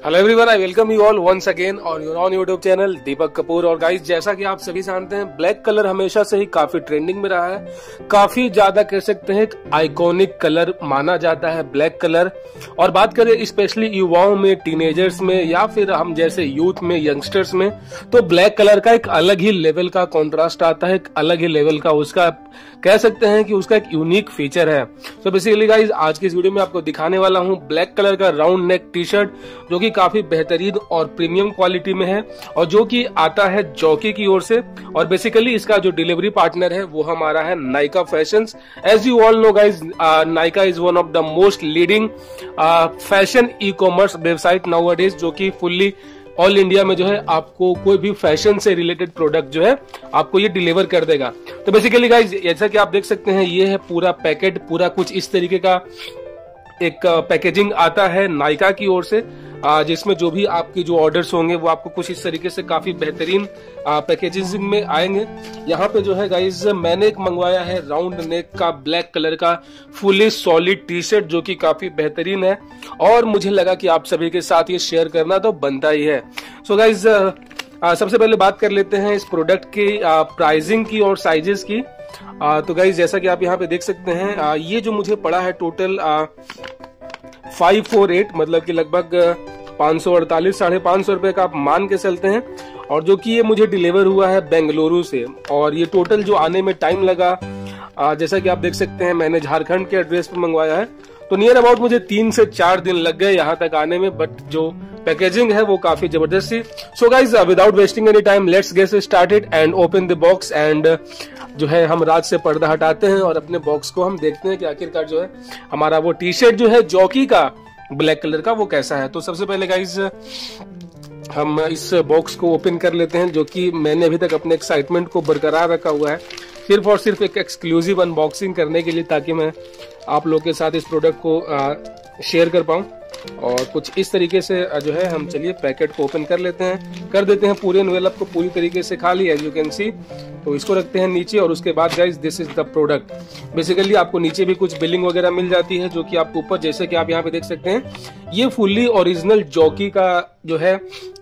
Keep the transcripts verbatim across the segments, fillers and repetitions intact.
Hello everyone, I welcome you all once again और your on YouTube channel Deepak Kapoor. और guys, जैसा कि आप सभी जानते हैं, ब्लैक कलर हमेशा से ही काफी ट्रेंडिंग में रहा है। काफी ज्यादा कह सकते हैं आइकॉनिक कलर माना जाता है ब्लैक कलर। और बात करें स्पेशली युवाओं में, टीनेजर्स में या फिर हम जैसे यूथ में, यंगस्टर्स में, तो ब्लैक कलर का एक अलग ही लेवल का कॉन्ट्रास्ट आता है, एक अलग ही लेवल का उसका कह सकते हैं कि उसका एक यूनिक फीचर है। तो बेसिकली गाइस, आज की इस वीडियो में आपको दिखाने वाला हूं ब्लैक कलर का राउंड नेक टी शर्ट, जो कि काफी बेहतरीन और प्रीमियम क्वालिटी में है और जो कि आता है जॉकी की ओर से। और बेसिकली इसका जो डिलीवरी पार्टनर है वो हमारा है Nykaa fashions. As you all know guys, Nykaa is one of the most leading fashion e commerce website nowadays, जो कि फुल्ली ऑल इंडिया में जो है आपको कोई भी फैशन से रिलेटेड प्रोडक्ट जो है आपको ये डिलीवर कर देगा। तो बेसिकली गाइस, जैसा कि आप देख सकते हैं, ये है पूरा पैकेट, पूरा कुछ इस तरीके का एक पैकेजिंग आता है नायका की ओर से, जिसमें जो भी आपके जो ऑर्डर्स होंगे वो आपको कुछ इस तरीके से काफी बेहतरीन पैकेजिंग में आएंगे। यहाँ पे जो है गाइज, मैंने एक मंगवाया है राउंड नेक का ब्लैक कलर का फुली सॉलिड टी शर्ट, जो कि काफी बेहतरीन है और मुझे लगा कि आप सभी के साथ ये शेयर करना तो बनता ही है। सो गाइज, सबसे पहले बात कर लेते हैं इस प्रोडक्ट की प्राइसिंग की और साइजेस की। आ, तो गाइज, जैसा कि आप यहाँ पे देख सकते हैं, आ, ये जो मुझे पड़ा है टोटल फाइव फोर एट, मतलब कि लगभग पाँच सौ अड़तालीस साढ़े पाँच सौ रुपए का आप मान के चलते हैं। और जो कि ये मुझे डिलीवर हुआ है बेंगलुरु से। और ये टोटल जो आने में टाइम लगा, आ, जैसा कि आप देख सकते हैं, मैंने झारखंड के एड्रेस पे मंगवाया है, तो नियर अबाउट मुझे तीन से चार दिन लग गए यहाँ तक आने में। बट जो पैकेजिंग है वो काफी जबरदस्त थी। So guys, without wasting any time, let's get started and open the box. And जो है हम रात से पर्दा हटाते हैं और अपने बॉक्स को हम देखते हैं कि आखिरकार जो है हमारा वो टी शर्ट जो है जॉकी का ब्लैक कलर का वो कैसा है। तो सबसे पहले गाइज, हम इस बॉक्स को ओपन कर लेते हैं, जो कि मैंने अभी तक अपने एक्साइटमेंट को बरकरार रखा हुआ है सिर्फ और सिर्फ एक एक्सक्लूसिव अनबॉक्सिंग करने के लिए, ताकि मैं आप लोग के साथ इस प्रोडक्ट को शेयर कर पाऊं। और कुछ इस तरीके से जो है हम चलिए पैकेट को ओपन कर लेते हैं, कर देते हैं पूरे एनवेलप को पूरी तरीके से खाली, एज यू कैन सी। तो इसको रखते हैं नीचे और उसके बाद guys, this is the product. Basically आपको नीचे भी कुछ बिलिंग वगैरह मिल जाती है, जो कि आपको ऊपर, जैसे कि आप यहाँ पे देख सकते हैं, ये फुल्ली ओरिजिनल जॉकी का जो है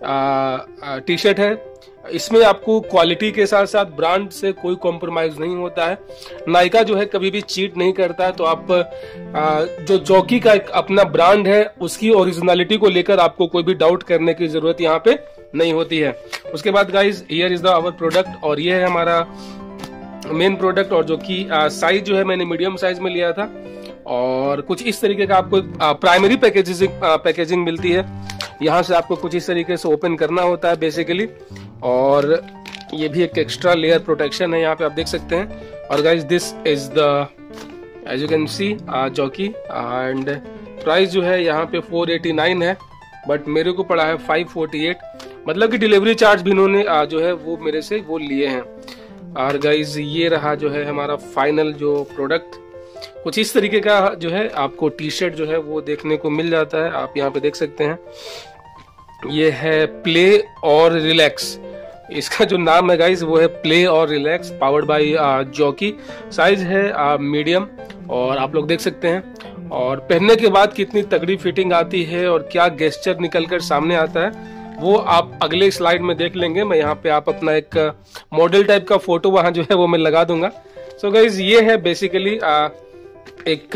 टी शर्ट है। इसमें आपको क्वालिटी के साथ साथ ब्रांड से कोई कॉम्प्रोमाइज नहीं होता है। नायका जो है कभी भी चीट नहीं करता है। तो आप आ, जो जॉकी का एक अपना ब्रांड है, उसकी ओरिजिनलिटी को लेकर आपको कोई भी डाउट करने की जरूरत यहाँ पे नहीं होती है। उसके बाद guys, here is the our product, और ये है हमारा मेन प्रोडक्ट। और जो कि साइज जो है मैंने मीडियम साइज में लिया था। और कुछ इस तरीके का आपको प्राइमरी पैकेजिंग पैकेजिंग मिलती है। यहाँ से आपको कुछ इस तरीके से ओपन करना होता है बेसिकली। और ये भी एक एक्स्ट्रा लेयर प्रोटेक्शन है, यहाँ पे आप देख सकते हैं। और guys, this is the as you can see Jockey. And price जो है यहाँ पे फोर एटी नाइन है, बट मेरे को पड़ा है फाइव फोर्टी एट, मतलब कि डिलीवरी चार्ज भी इन्होंने जो है वो मेरे से वो लिए हैं। और गाइज, ये रहा जो है हमारा फाइनल जो प्रोडक्ट। कुछ इस तरीके का जो है आपको टी शर्ट जो है वो देखने को मिल जाता है। आप यहाँ पे देख सकते हैं, ये है प्ले और रिलैक्स, इसका जो नाम है गाइस वो है प्ले और relax, powered by Jockey. Size है मीडियम, और आप लोग देख सकते हैं। और पहनने के बाद कितनी तगड़ी फिटिंग आती है और क्या गेस्चर निकलकर सामने आता है, वो आप अगले स्लाइड में देख लेंगे। मैं यहाँ पे आप अपना एक मॉडल टाइप का फोटो वहां जो है वो मैं लगा दूंगा। सो गाइज, ये है बेसिकली एक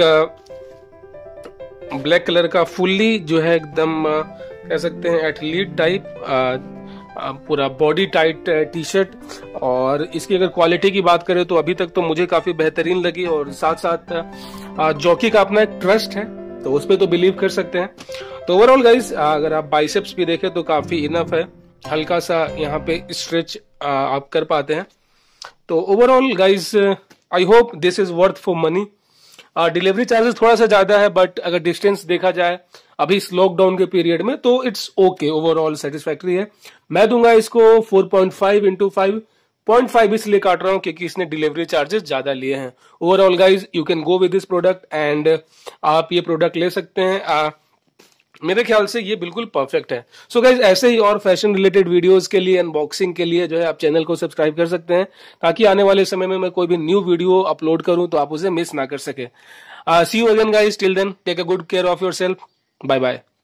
ब्लैक कलर का फुल्ली जो है एकदम कह सकते हैं एथलीट टाइप पूरा बॉडी टाइट टी शर्ट। और इसकी अगर क्वालिटी की बात करें तो अभी तक तो मुझे काफी बेहतरीन लगी। और साथ साथ जॉकी का अपना एक ट्रस्ट है, तो उस पर तो बिलीव कर सकते हैं। तो ओवरऑल गाइज, अगर आप बाइसेप्स भी देखें तो काफी इनफ है, हल्का सा यहाँ पे स्ट्रेच आप कर पाते हैं। तो overall guys, I hope this is worth for money. Delivery charges थोड़ा सा ज्यादा है, बट अगर डिस्टेंस देखा जाए अभी इस लॉकडाउन के पीरियड में तो इट्स ओके, ओवरऑल सेटिस्फैक्ट्री है। मैं दूंगा इसको four point five into five point five इसलिए काट रहा हूं क्योंकि इसने डिलीवरी चार्जेस ज्यादा लिए हैं। Overall guys, you can go with this product and आप ये प्रोडक्ट ले सकते हैं। आ, मेरे ख्याल से ये बिल्कुल परफेक्ट है। सो गाइज, ऐसे ही और फैशन रिलेटेड वीडियोस के लिए, अनबॉक्सिंग के लिए जो है आप चैनल को सब्सक्राइब कर सकते हैं, ताकि आने वाले समय में मैं कोई भी न्यू वीडियो अपलोड करूं तो आप उसे मिस ना कर सके। See you again guys, till then take a good care of yourself, bye bye.